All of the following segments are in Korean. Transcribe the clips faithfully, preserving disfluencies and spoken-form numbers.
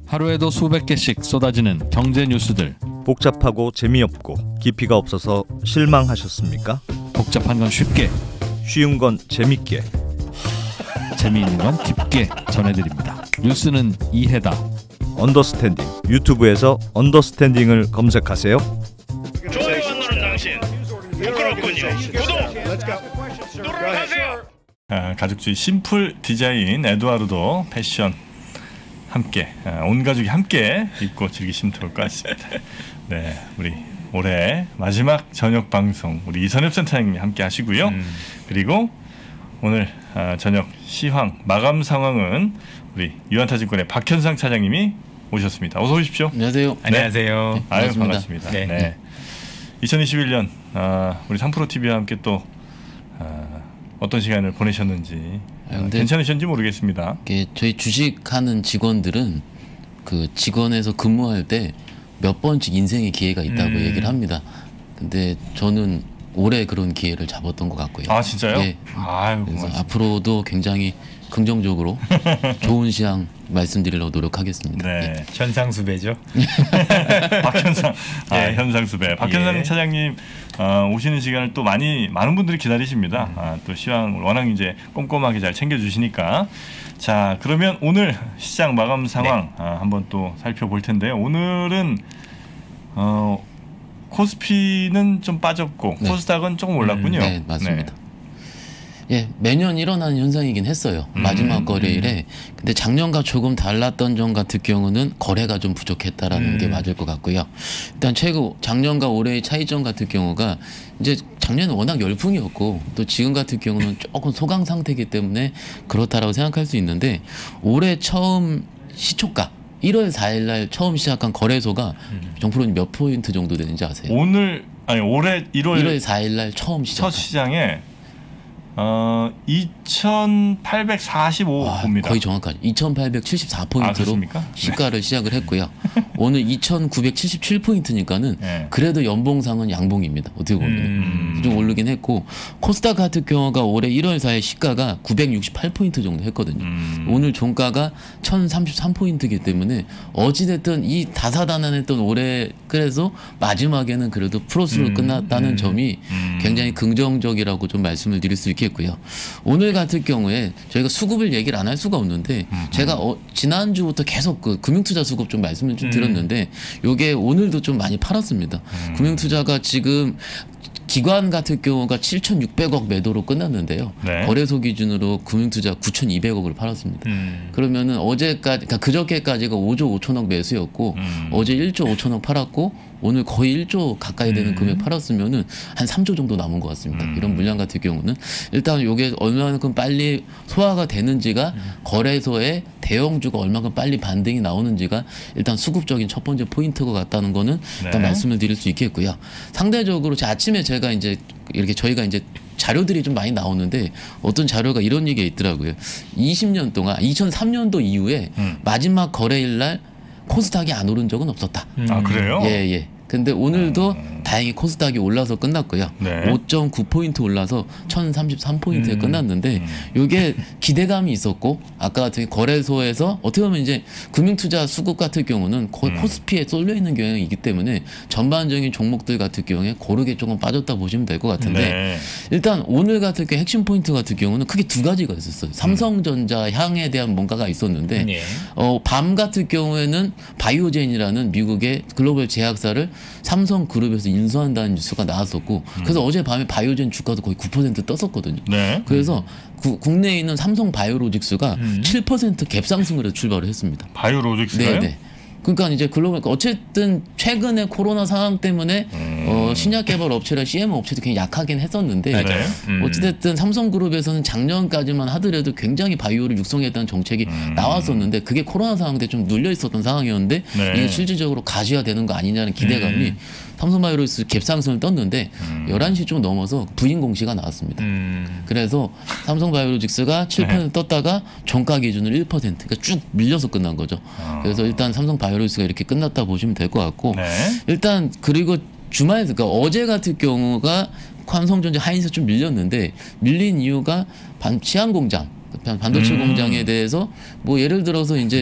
하루에도 수백 개씩 쏟아지는 경제 뉴스들. 복잡하고 재미없고 깊이가 없어서 실망하셨습니까? 복잡한 건 쉽게, 쉬운 건 재밌게, 재미있는 건 깊게 전해드립니다. 뉴스는 이해다. 언더스탠딩. 유튜브에서 언더스탠딩을 검색하세요. 좋아요 안 누른 당신 부끄럽군요. 구독 누르세요. 아, 가족주의 심플 디자인 에두아르도 패션 함께 아, 온 가족이 함께 입고 즐기시면 좋을 것 같습니다. 네, 우리 올해 마지막 저녁 방송 우리 이선엽 센터장님이 함께 하시고요. 음. 그리고 오늘 아, 저녁 시황 마감 상황은 우리 유한타증권의 박현상 차장님이 오셨습니다. 어서 오십시오. 안녕하세요. 네. 안녕하세요. 네, 아유 반갑습니다. 네. 네. 이천이십일 년 아, 우리 삼프로티비와 함께 또 아, 어떤 시간을 보내셨는지 아, 괜찮으셨는지 모르겠습니다. 저희 주식하는 직원들은 그 직원에서 근무할 때 몇 번씩 인생의 기회가 있다고 음. 얘기를 합니다. 근데 저는 올해 그런 기회를 잡았던 것 같고요. 아 진짜요? 네. 아유, 그래서 고맙습니다. 앞으로도 굉장히 긍정적으로 좋은 시향 말씀드리려고 노력하겠습니다. 네, 예. 현상수배죠. 박현상, 아, 예. 현상수배. 박현상 예. 차장님 어, 오시는 시간을 또 많이 많은 분들이 기다리십니다. 음. 아, 또 시황을 워낙 이제 꼼꼼하게 잘 챙겨주시니까. 자, 그러면 오늘 시장 마감 상황 네. 아, 한번 또 살펴볼 텐데요. 오늘은 어, 코스피는 좀 빠졌고 네. 코스닥은 조금 올랐군요. 음, 네, 맞습니다. 네. 예, 매년 일어나는 현상이긴 했어요. 음, 마지막 거래일에. 근데 작년과 조금 달랐던 점 같은 경우는 거래가 좀 부족했다라는 음. 게 맞을 것 같고요. 일단 최고 작년과 올해의 차이점 같은 경우가 이제 작년은 워낙 열풍이었고 또 지금 같은 경우는 조금 소강 상태이기 때문에 그렇다라고 생각할 수 있는데 올해 처음 시초가 일월 사일 날 처음 시작한 거래소가 음. 정프로님 몇 포인트 정도 되는지 아세요? 오늘 아니 올해 일월 일월 사일 날 처음 시작 첫 시장에 어 이천팔백사십오 아, 봅니다. 거의 정확하죠. 이천팔백칠십사 포인트로 아, 시가를 네. 시작을 했고요. 오늘 이천구백칠십칠 포인트니까는 네. 그래도 연봉상은 양봉입니다. 어떻게 보면 음. 좀 오르긴 했고 코스닥 같은 경우가 올해 일월 사일 시가가 구백육십팔 포인트 정도 했거든요. 음. 오늘 종가가 천삼십삼 포인트이기 때문에 어찌됐든 이 다사다난했던 올해 그래서 마지막에는 그래도 플러스로 음. 끝났다는 음. 점이 음. 굉장히 긍정적이라고 좀 말씀을 드릴 수 있겠고요. 오늘 같은 경우에 저희가 수급을 얘기를 안 할 수가 없는데 음. 제가 어, 지난주부터 계속 그 금융투자 수급 좀 말씀을 좀 음. 드렸는데 요게 오늘도 좀 많이 팔았습니다. 음. 금융투자가 지금 기관 같은 경우가 칠천육백억 매도로 끝났는데요. 네. 거래소 기준으로 금융투자 구천이백억을 팔았습니다. 음. 그러면은 어제까지, 그러니까 그저께까지가 오조 오천억 매수였고 음. 어제 일조 오천억 팔았고 오늘 거의 일조 가까이 되는 음. 금액 팔았으면은 한 삼조 정도 남은 것 같습니다. 음. 이런 물량 같은 경우는 일단 이게 얼마만큼 빨리 소화가 되는지가 음. 거래소에 대형주가 얼마큼 빨리 반등이 나오는지가 일단 수급적인 첫 번째 포인트가 같다는 거는 네. 일단 말씀을 드릴 수 있겠고요. 상대적으로 제 아침에 제가 이제 이렇게 저희가 이제 자료들이 좀 많이 나오는데 어떤 자료가 이런 얘기가 있더라고요. 이십 년 동안 이천삼 년도 이후에 음. 마지막 거래일 날 코스닥이 안 오른 적은 없었다. 음. 아 그래요? 예, 예. 근데 오늘도 음. 다행히 코스닥이 올라서 끝났고요. 네. 오 점 구 포인트 올라서 천삼십삼 포인트에 음. 끝났는데 이게 기대감이 있었고 아까 같은 거래소에서 어떻게 보면 이제 금융투자 수급 같은 경우는 거, 음. 코스피에 쏠려 있는 경향이 있기 때문에 전반적인 종목들 같은 경우에 고르게 조금 빠졌다 보시면 될 것 같은데 네. 일단 오늘 같은 경우 핵심 포인트 같은 경우는 크게 두 가지가 있었어요. 삼성전자 향에 대한 뭔가가 있었는데 네. 어, 밤 같은 경우에는 바이오젠이라는 미국의 글로벌 제약사를 삼성그룹에서 인수한다는 뉴스가 나왔었고 음. 그래서 어제 밤에 바이오젠 주가도 거의 구 퍼센트 떴었거든요. 네. 그래서 구, 국내에 있는 삼성 바이오로직스가 음. 칠 퍼센트 갭상승으로 출발을 했습니다. 바이오로직스가요? 네네. 그러니까 이제 글로벌 어쨌든 최근에 코로나 상황 때문에 음. 어, 신약 개발 업체랑 씨엠오 업체도 굉장히 약하긴 했었는데 음. 어찌됐든 삼성그룹에서는 작년까지만 하더라도 굉장히 바이오를 육성했다는 정책이 음. 나왔었는데 그게 코로나 상황 때 좀 눌려 있었던 상황이었는데 네. 이게 실질적으로 가시화되는 거 아니냐는 기대감이 음. 삼성바이오로직스 갭상승을 떴는데 음. 열한 시 좀 넘어서 부인 공시가 나왔습니다. 음. 그래서 삼성바이오로직스가 칠 퍼센트 네. 떴다가 종가 기준으로 일 퍼센트 그러니까 쭉 밀려서 끝난 거죠. 어. 그래서 일단 삼성바이오로직스가 이렇게 끝났다 보시면 될 것 같고 네. 일단 그리고 주말에 그러니까 어제 같은 경우가 삼성전자 하이닉스 좀 밀렸는데 밀린 이유가 반, 치안 공장 반도체 음. 공장에 대해서 뭐 예를 들어서 이제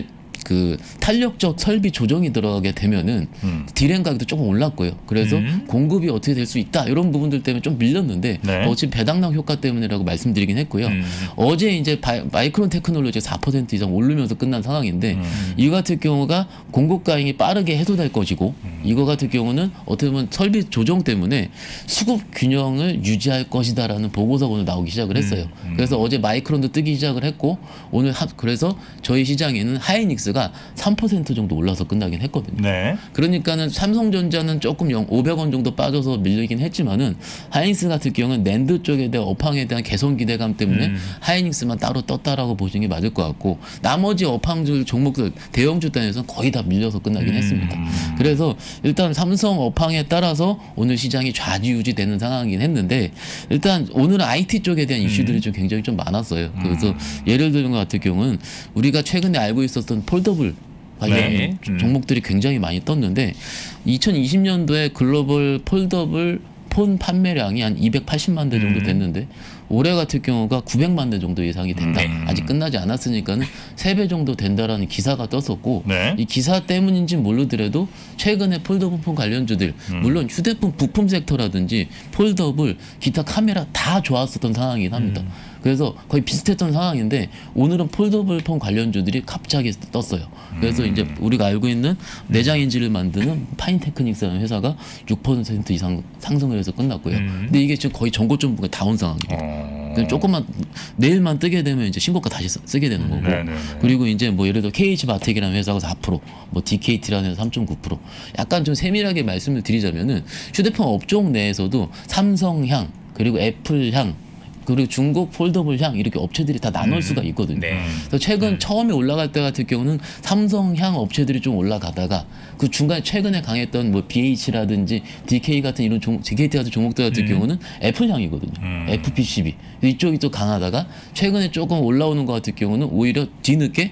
그 탄력적 설비 조정이 들어가게 되면은 음. 디램 가격도 조금 올랐고요. 그래서 음. 공급이 어떻게 될 수 있다 이런 부분들 때문에 좀 밀렸는데 네. 어차피 배당량 효과 때문이라고 말씀드리긴 했고요. 음. 어제 이제 바이, 마이크론 테크놀로지 사 퍼센트 이상 오르면서 끝난 상황인데 음. 이 같은 경우가 공급 과잉이 빠르게 해소될 것이고 음. 이거 같은 경우는 어떻게 보면 설비 조정 때문에 수급 균형을 유지할 것이다라는 보고서가 오늘 나오기 시작을 했어요. 음. 그래서 어제 마이크론도 뜨기 시작을 했고 오늘 하, 그래서 저희 시장에는 하이닉스가 삼 퍼센트 정도 올라서 끝나긴 했거든요. 네. 그러니까는 삼성전자는 조금 영, 오백 원 정도 빠져서 밀리긴 했지만은 하이닉스 같은 경우는 낸드 쪽에 대한 업황에 대한 개선 기대감 때문에 음. 하이닉스만 따로 떴다라고 보시는 게 맞을 것 같고 나머지 업황줄 종목들 대형주 단에서는 거의 다 밀려서 끝나긴 음. 했습니다. 그래서 일단 삼성 업황에 따라서 오늘 시장이 좌지우지되는 상황이긴 했는데 일단 오늘은 아이티 쪽에 대한 이슈들이 좀 굉장히 좀 많았어요. 그래서 예를 들는 것 같은 경우는 우리가 최근에 알고 있었던 폴더블 관련 네. 음. 종목들이 굉장히 많이 떴는데 이천이십 년도에 글로벌 폴더블 폰 판매량이 한 이백팔십만 대 정도 됐는데 올해 같은 경우가 구백만 대 정도 예상이 된다. 네. 아직 끝나지 않았으니까는 세 배 정도 된다라는 기사가 떴었고 네. 이 기사 때문인지 모르더라도 최근에 폴더블 폰 관련주들 물론 휴대폰 부품 섹터라든지 폴더블 기타 카메라 다 좋았었던 상황이긴 합니다. 그래서 거의 비슷했던 상황인데 오늘은 폴더블 폰 관련주들이 갑자기 떴어요. 그래서 이제 우리가 알고 있는 내장 인지를 만드는 파인테크닉스라는 회사가 육 퍼센트 이상 상승을 해서 끝났고요. 근데 이게 지금 거의 전고점부가 다운 상황이에요. 어. 그냥 조금만 내일만 뜨게 되면 이제 신고가 다시 쓰- 쓰게 되는 거고. 네네네. 그리고 이제 뭐 예를 들어 케이에이치바텍이라는 회사가 사 퍼센트, 뭐 디케이티라는 회사 삼 점 구 퍼센트. 약간 좀 세밀하게 말씀을 드리자면은 휴대폰 업종 내에서도 삼성향 그리고 애플향 그리고 중국 폴더블 향 이렇게 업체들이 다 나눌 수가 있거든요. 네. 그래서 최근 처음에 올라갈 때 같은 경우는 삼성향 업체들이 좀 올라가다가 그 중간에 최근에 강했던 뭐 비에이치라든지 디케이 같은 이런 종, 디케이티 같은 종목들 같은 경우는 애플향이거든요. 음. 에프피씨비 이쪽이 또 강하다가 최근에 조금 올라오는 것 같은 경우는 오히려 뒤늦게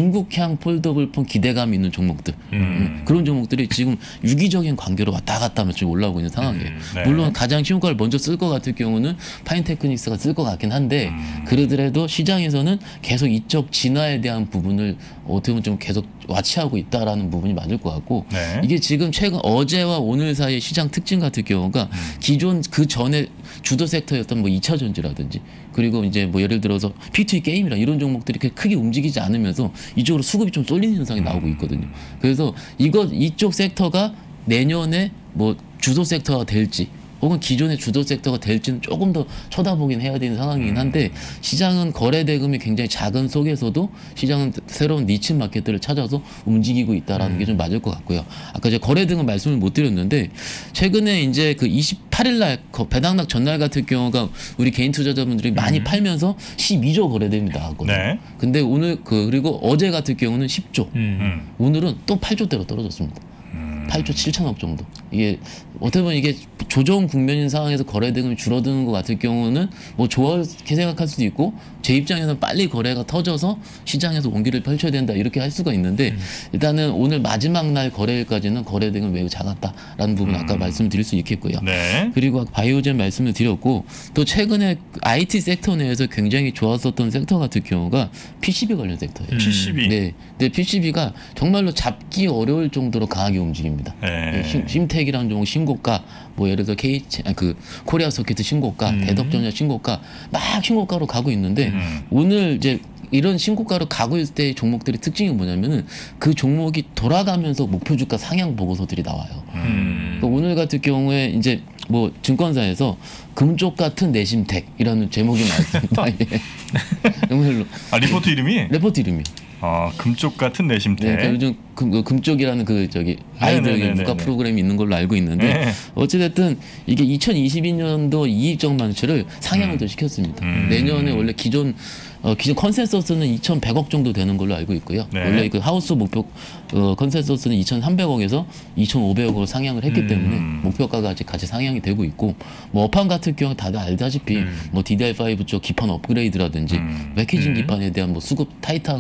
중국향 폴더블 폰 기대감 있는 종목들 음, 그런 종목들이 지금 유기적인 관계로 왔다 갔다 하면서 지금 올라오고 있는 상황이에요. 네. 물론 가장 쉬운 걸 먼저 쓸 것 같은 경우는 파인테크닉스가 쓸 것 같긴 한데 음. 그러더라도 시장에서는 계속 이쪽 진화에 대한 부분을 어떻게 보면 좀 계속 와치하고 있다라는 부분이 맞을 것 같고 네. 이게 지금 최근 어제와 오늘 사이의 시장 특징 같은 경우가 음. 기존 그 전에 주도 섹터였던 뭐 이 차 전지라든지 그리고 이제 뭐 예를 들어서 피투이 게임이라 이런 종목들이 그렇게 크게 움직이지 않으면서 이쪽으로 수급이 좀 쏠리는 현상이 나오고 있거든요. 그래서 이거 이쪽 섹터가 내년에 뭐 주도 섹터가 될지 혹은 기존의 주도 섹터가 될지는 조금 더 쳐다보긴 해야 되는 상황이긴 한데 시장은 거래 대금이 굉장히 작은 속에서도 시장은 새로운 니치 마켓들을 찾아서 움직이고 있다라는 게 좀 맞을 것 같고요. 아까 제가 거래 등은 말씀을 못 드렸는데 최근에 이제 그 이십팔 일 날 배당락 전날 같은 경우가 우리 개인 투자자분들이 많이 팔면서 십이조 거래 대금이 나왔거든요. 네. 근데 오늘 그 그리고 어제 같은 경우는 십조 음. 음. 오늘은 또 팔조대로 떨어졌습니다. 팔조 칠천억 정도. 이게 어떻게 보면 이게 조정 국면인 상황에서 거래 대금이 줄어드는 것 같은 경우는 뭐 좋게 생각할 수도 있고 제 입장에서는 빨리 거래가 터져서 시장에서 원기를 펼쳐야 된다 이렇게 할 수가 있는데 음. 일단은 오늘 마지막 날 거래일까지는 거래 대금이 매우 작았다라는 부분 을 아까 음. 말씀을 드릴 수 있겠고요. 네. 그리고 바이오젠 말씀을 드렸고 또 최근에 아이티 섹터 내에서 굉장히 좋았었던 섹터 같은 경우가 피씨비 관련 섹터예요. 피씨비. 네, 근데 피씨비가 정말로 잡기 어려울 정도로 강하게 움직입니다. 네. 심, 심텍이라는 종목 신고가, 뭐 예를 들어 K 아니, 그 코리아 서킷 신고가, 음. 대덕전자 신고가 막 신고가로 가고 있는데 음. 오늘 이제 이런 신고가로 가고 있을 때의 종목들의 특징이 뭐냐면은 그 종목이 돌아가면서 목표 주가 상향 보고서들이 나와요. 음. 그러니까 오늘 같은 경우에 이제 뭐 증권사에서 금쪽 같은 내심텍이라는 제목이 나왔습니다. 예. 정말로 아 리포트 이름이 레포트 이름이. 아 금쪽 같은 내심태. 네, 그러니까 요즘 금, 그 금쪽이라는 그 저기 아이들 네네네네네. 국가 프로그램이 있는 걸로 알고 있는데 네. 어찌됐든 이게 이천이십이 년도 이익적 만치를 상향을 더 시켰습니다. 음. 내년에 원래 기존 어, 기존 컨센서스는 이천백억 정도 되는 걸로 알고 있고요. 네. 원래 그 하우스 목표 어, 컨센서스는 이천삼백억에서 이천오백억으로 상향을 했기 음. 때문에 목표가가 아직 같이 상향이 되고 있고 뭐 업황 같은 경우 다들 알다시피 뭐 디디알 파이브 쪽 기판 업그레이드라든지 음. 패키징 음. 기판에 대한 뭐 수급 타이트한 거 이거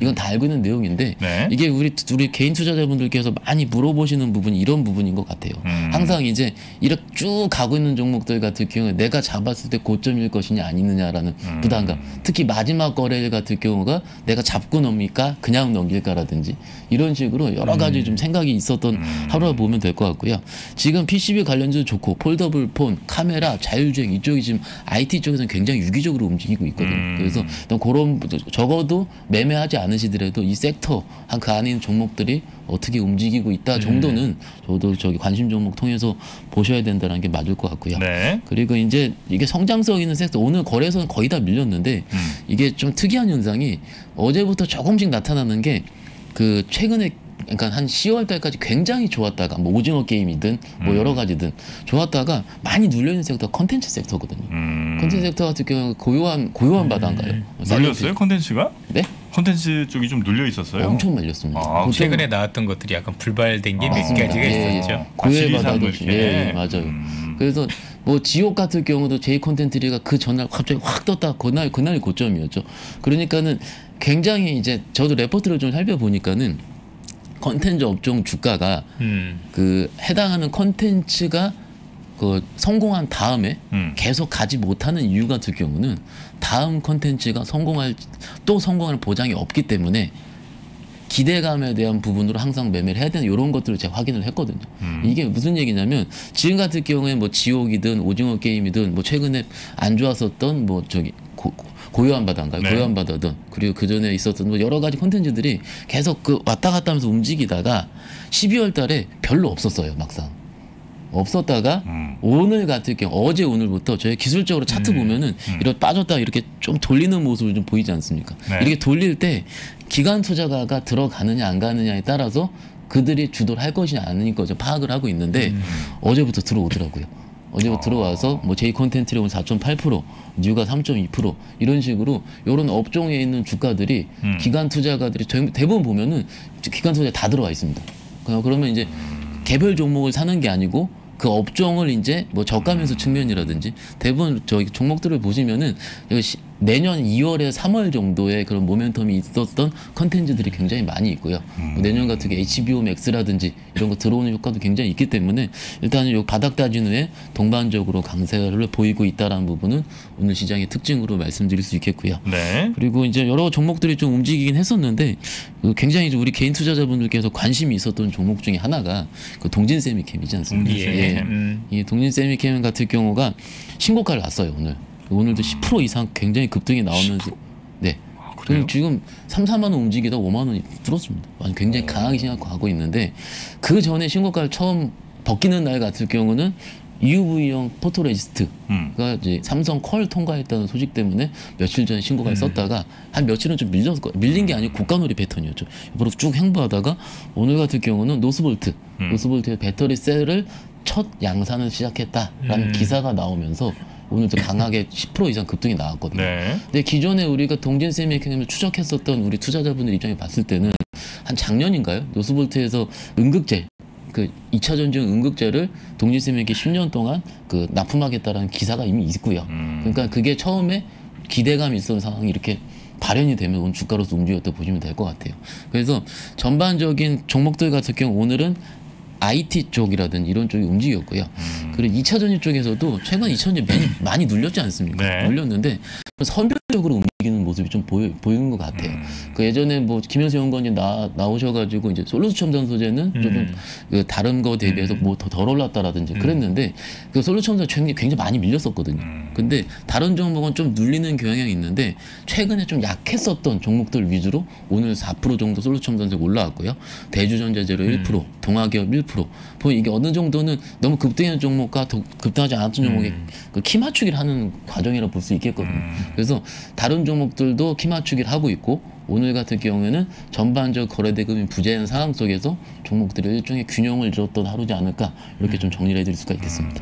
이건 다 알고 있는 내용인데 네. 이게 우리 우리 개인 투자자분들께서 많이 물어보시는 부분이 이런 부분인 것 같아요. 음. 항상 이제 이렇게 쭉 가고 있는 종목들 같은 경우에 내가 잡았을 때 고점일 것이냐 아니느냐라는 음. 부담감. 특히 마지막 거래 같은 경우가 내가 잡고 넘길까 그냥 넘길까라든지 이런 식으로 여러 가지 음. 좀 생각이 있었던 음. 하루라 보면 될 것 같고요. 지금 피씨비 관련주 좋고 폴더블 폰, 카메라, 자율주행 이쪽이 지금 아이티 쪽에서는 굉장히 유기적으로 움직이고 있거든요. 음. 그래서 그런 적어도 매매하지 않으시더라도 이 섹터 한 그 안에 있는 종목들이 어떻게 움직이고 있다 정도는 저도 저기 관심 종목 통해서 보셔야 된다는 게 맞을 것 같고요. 네. 그리고 이제 이게 성장성 있는 섹터 오늘 거래소는 거의 다 밀렸는데 음. 이게 좀 특이한 현상이 어제부터 조금씩 나타나는 게 그 최근에 그러니까 한 시월 달까지 굉장히 좋았다가 뭐 오징어 게임이든 뭐 음. 여러 가지든 좋았다가 많이 눌려 있는 섹터가 컨텐츠 섹터거든요. 음. 컨텐츠 섹터 같은 경우 고요한 고요한 바다인가요? 눌렸어요 콘텐츠가? 네? 콘텐츠 쪽이 좀 눌려 있었어요. 엄청 말렸습니다. 아, 고점- 최근에 나왔던 것들이 약간 불발된 게 몇 맞습니다. 가지가 예, 있었죠. 예. 아, 고요의 지리산 바다도 뭐 이렇게. 예, 예, 맞아요. 음. 그래서 뭐 지옥 같은 경우도 제이 콘텐츠리가 그 전날 갑자기 확 떴다 그날 그날이 고점이었죠. 그러니까는 굉장히 이제 저도 레포트를 좀 살펴보니까는 컨텐츠 업종 주가가 음. 그 해당하는 컨텐츠가 그 성공한 다음에 음. 계속 가지 못하는 이유 같은 경우는 다음 컨텐츠가 성공할 또 성공할 보장이 없기 때문에 기대감에 대한 부분으로 항상 매매를 해야 되는 이런 것들을 제가 확인을 했거든요. 음. 이게 무슨 얘기냐면 지금 같은 경우에 뭐 지옥이든 오징어 게임이든 뭐 최근에 안 좋았었던 뭐 저기 고, 고요한 바다인가요? 네. 고요한 바다든 그리고 그 전에 있었던 뭐 여러 가지 콘텐츠들이 계속 그 왔다 갔다 하면서 움직이다가 십이월 달에 별로 없었어요, 막상. 없었다가 음. 오늘 같은 경우 어제 오늘부터 저희 기술적으로 차트 음. 보면은 음. 이렇게 빠졌다 이렇게 좀 돌리는 모습을 좀 보이지 않습니까? 네. 이렇게 돌릴 때 기관 투자가가 들어가느냐 안 가느냐에 따라서 그들이 주도를 할 것이냐 아닐 것을 파악을 하고 있는데 음. 어제부터 들어오더라고요. 어제부터 어. 들어와서 뭐 제이 콘텐츠리 오늘 사 점 팔 퍼센트, 뉴가 삼 점 이 퍼센트 이런 식으로 이런 업종에 있는 주가들이 음. 기관 투자가들이 대- 대부분 보면은 기관 투자 다 들어와 있습니다. 그냥 그러면 이제 개별 종목을 사는 게 아니고 그 업종을 이제 뭐 저가면서 음. 측면이라든지 대부분 저기 종목들을 보시면은 이거 시- 내년 이월에 삼월 정도에 그런 모멘텀이 있었던 컨텐츠들이 굉장히 많이 있고요. 음. 뭐 내년 같은 게 에이치비오 맥스라든지 이런 거 들어오는 효과도 굉장히 있기 때문에 일단은 요 바닥 다진 후에 동반적으로 강세를 보이고 있다라는 부분은 오늘 시장의 특징으로 말씀드릴 수 있겠고요. 네. 그리고 이제 여러 종목들이 좀 움직이긴 했었는데 그 굉장히 좀 우리 개인 투자자분들께서 관심이 있었던 종목 중에 하나가 그 동진 세미캠이지 않습니까? 동진 예. 세미캠. 음. 이 동진 세미캠 같은 경우가 신고가를 났어요 오늘. 오늘도 십 퍼센트 이상 굉장히 급등이 나오면서 네. 아, 그래요? 그럼 지금 삼, 사만 원 움직이다 오만 원이 뚫었습니다. 아주 굉장히 강하게 생각하고 있는데 그 전에 신고가를 처음 벗기는 날 같은 경우는 유브이용 포토레지스트가 음. 이제 삼성 퀄 통과했다는 소식 때문에 며칠 전에 신고가를 썼다가 한 며칠은 좀 밀렸고 밀린 게 아니고 국가놀이 패턴이었죠. 옆으로 쭉 행보하다가 오늘 같은 경우는 노스볼트, 음. 노스볼트의 배터리 셀을 첫 양산을 시작했다라는 음. 기사가 나오면서 오늘도 강하게 십 퍼센트 이상 급등이 나왔거든요. 네. 근데 기존에 우리가 동진 세미캠을 추적했었던 우리 투자자분들 입장에 봤을 때는 한 작년인가요? 노스볼트에서 응급제 그 이 차 전지용 응급제를 동진 세미캠 십 년 동안 그 납품하겠다라는 기사가 이미 있고요. 음. 그러니까 그게 처음에 기대감이 있었던 상황이 이렇게 발현이 되면 오늘 주가로서 움직였다 보시면 될 것 같아요. 그래서 전반적인 종목들 같은 경우 오늘은 아이티 쪽이라든지 이런 쪽이 움직였고요. 음. 그리고 이 차 전지 쪽에서도 최근 이 차 전지 많이, 많이 눌렸지 않습니까? 네. 눌렸는데 선별적으로 움직이는 모습이 좀 보여, 보이는 것 같아요. 음. 그 예전에 뭐 김현수 연구원님 나, 나오셔가지고 이제 솔루스 첨단 소재는 음. 조금 그 다른 거 대비해서 음. 뭐 더 덜 올랐다라든지 음. 그랬는데 그 솔루스 첨단 굉장히, 굉장히 많이 밀렸었거든요. 음. 근데 다른 종목은 좀 눌리는 경향이 있는데 최근에 좀 약했었던 종목들 위주로 오늘 사 퍼센트 정도 솔루스 첨단색 올라왔고요. 대주전자재료 일 퍼센트, 음. 동아기업 일 퍼센트. 보면 이게 어느 정도는 너무 급등하는 종목과 더 급등하지 않았던 종목의 음. 그 키 맞추기를 하는 과정이라 볼 수 있겠거든요. 음. 그래서 다른 종목들도 키 맞추기를 하고 있고 오늘 같은 경우에는 전반적 거래 대금이 부재한 상황 속에서 종목들이 일종의 균형을 잃었던 하루지 않을까 이렇게 좀 정리를 해드릴 수가 있겠습니다.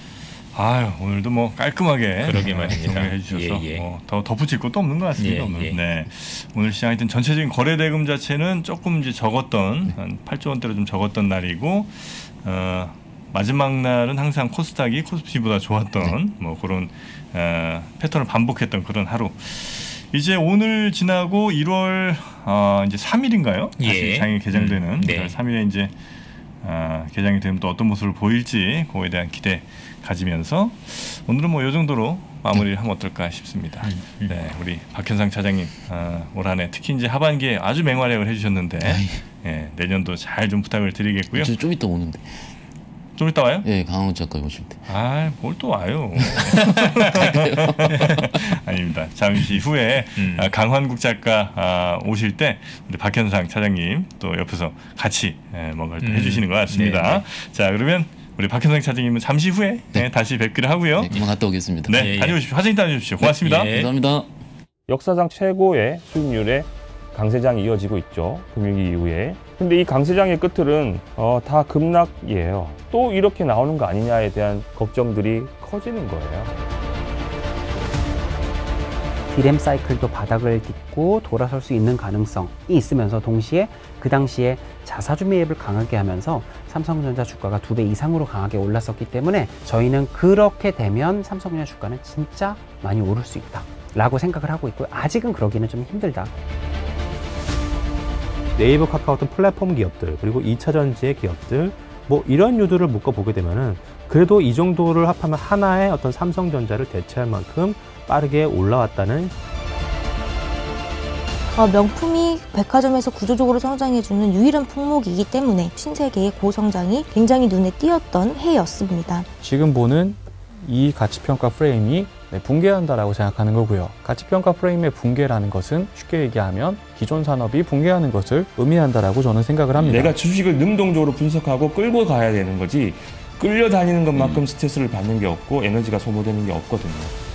아유 오늘도 뭐 깔끔하게 그러게 말입니다. 정리해 주셔서 예, 예. 뭐 더 덧붙일 것도 없는 것 같습니다. 예, 오늘. 예. 네. 오늘 시장 하여튼 전체적인 거래 대금 자체는 조금 이제 적었던 한 팔조 원대로 좀 적었던 날이고 어, 마지막 날은 항상 코스닥이 코스피보다 좋았던 뭐 그런 어, 패턴을 반복했던 그런 하루. 이제 오늘 지나고 일월 어, 이제 삼 일인가요? 예. 다시 장이 개장되는 음, 네. 삼 일에 이제 어, 개장이 되면 또 어떤 모습을 보일지 그거에 대한 기대 가지면서 오늘은 뭐 이 정도로 마무리를 하면 어떨까 싶습니다. 음, 음. 네, 우리 박현상 차장님 어, 올 한해 특히 이제 하반기에 아주 맹활약을 해주셨는데 예, 내년도 잘 좀 부탁을 드리겠고요. 저 좀 이따 오는데. 좀 이따 와요? 예, 강원 작가 오실 때. 아, 뭘 또 와요? 아닙니다. 잠시 후에 음. 아, 강환국 작가 아, 오실 때 우리 박현상 차장님 또 옆에서 같이 예, 뭔가를 또 음. 해주시는 것 같습니다. 네, 네. 자, 그러면 우리 박현상 차장님은 잠시 후에 네. 네, 다시 뵙기를 하고요. 네, 그만 갔다 오겠습니다. 네, 예, 예. 다녀오십시오. 화장실 다녀오십시오. 고맙습니다. 예. 감사합니다. 역사상 최고의 수익률의 강세장이 이어지고 있죠. 금융위 이후에. 근데 이 강세장의 끝은 어, 다 급락이에요. 또 이렇게 나오는 거 아니냐에 대한 걱정들이 커지는 거예요. 디램 사이클도 바닥을 딛고 돌아설 수 있는 가능성이 있으면서 동시에 그 당시에 자사주 매입을 강하게 하면서 삼성전자 주가가 두 배 이상으로 강하게 올랐었기 때문에 저희는 그렇게 되면 삼성전자 주가는 진짜 많이 오를 수 있다 라고 생각을 하고 있고요. 아직은 그러기는 좀 힘들다. 네이버, 카카오톡 플랫폼 기업들, 그리고 이차 전지의 기업들, 뭐 이런 유두를 묶어보게 되면은 그래도 이 정도를 합하면 하나의 어떤 삼성전자를 대체할 만큼 빠르게 올라왔다는. 어, 명품이 백화점에서 구조적으로 성장해주는 유일한 품목이기 때문에 신세계의 고성장이 굉장히 눈에 띄었던 해였습니다. 지금 보는 이 가치평가 프레임이 네, 붕괴한다라고 생각하는 거고요. 가치평가 프레임의 붕괴라는 것은 쉽게 얘기하면 기존 산업이 붕괴하는 것을 의미한다라고 저는 생각을 합니다. 내가 주식을 능동적으로 분석하고 끌고 가야 되는 거지 끌려다니는 것만큼 스트레스를 받는 게 없고 에너지가 소모되는 게 없거든요.